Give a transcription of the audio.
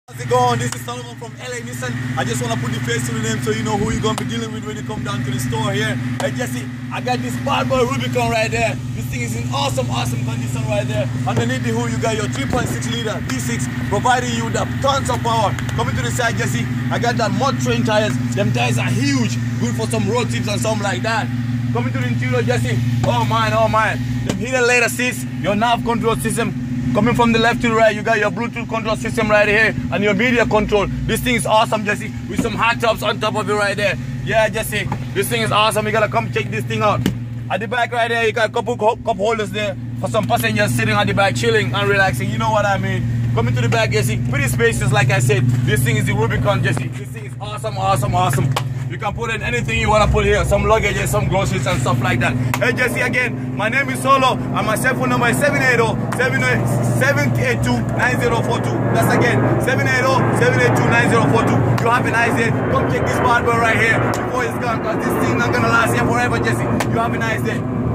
How's it going? This is Solomon from LA Nissan. I just want to put the face to the name so you know who you're going to be dealing with when you come down to the store here. Hey Jesse, I got this bad boy Rubicon right there. This thing is in awesome condition right there. Underneath the hood you got your 3.6 liter V6 providing you the tons of power. Coming to the side Jesse, I got that mud train tires. Them tires are huge, good for some road trips and something like that. Coming to the interior Jesse, oh man. Them heated leather seats, your nav control system. Coming from the left to the right, you got your Bluetooth control system right here and your media control. This thing is awesome, Jesse, with some hot tops on top of it right there. Yeah, Jesse, this thing is awesome. You gotta come check this thing out. At the back right there, you got a couple cup holders there for some passengers sitting at the back, chilling and relaxing. You know what I mean? Coming to the back, Jesse, pretty spacious, like I said. This thing is the Rubicon, Jesse. This thing is awesome. You can put in anything you want to put here, some luggage, some groceries and stuff like that. Hey Jesse, again, my name is Solo and my cell phone number is 780-782-9042. That's again, 780-782-9042. You have a nice day. Come check this bad boy right here before it's gone, because this thing not going to last here forever, Jesse. You have a nice day.